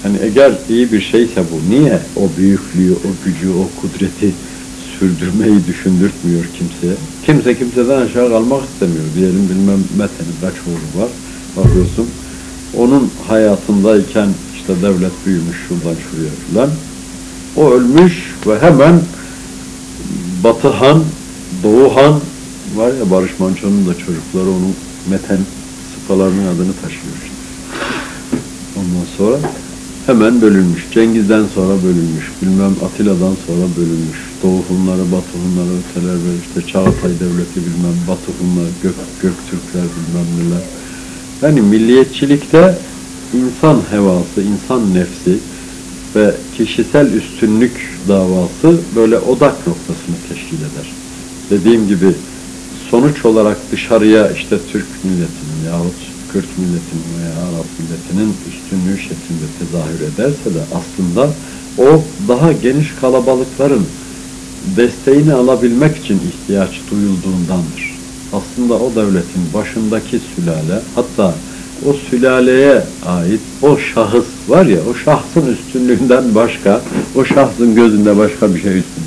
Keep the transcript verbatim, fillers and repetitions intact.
hani eğer iyi bir şeyse bu, niye o büyüklüğü, o gücü, o kudreti sürdürmeyi düşündürtmüyor kimseye? Kimse kimseden aşağı kalmak istemiyor. Diyelim bilmem Mete'nin kaç oğlu var, bakıyorsun. Onun hayatındayken işte devlet büyümüş şuradan şuraya filan. O ölmüş ve hemen Batı Han, Doğu Han var ya, Barış Manço'nun da çocukları onun Meten sıfalarının adını taşıyor işte. Ondan sonra hemen bölünmüş. Cengiz'den sonra bölünmüş. Bilmem Atilla'dan sonra bölünmüş. Doğu Hunları, Batı Hunları öteler ve işte Çağatay Devleti bilmem Batı Hunlar, Gök, Göktürkler bilmem neler. Yani milliyetçilikte insan hevası, insan nefsi ve kişisel üstünlük davası böyle odak noktasını teşkil eder. Dediğim gibi sonuç olarak dışarıya işte Türk milletinin yahut Kürt milletinin veya Arap milletinin üstünlüğü şeklinde tezahür ederse de aslında o daha geniş kalabalıkların desteğini alabilmek için ihtiyaç duyulduğundandır. Aslında o devletin başındaki sülale, hatta o sülaleye ait o şahıs var ya, o şahsın üstünlüğünden başka, o şahsın gözünde başka bir şey üstün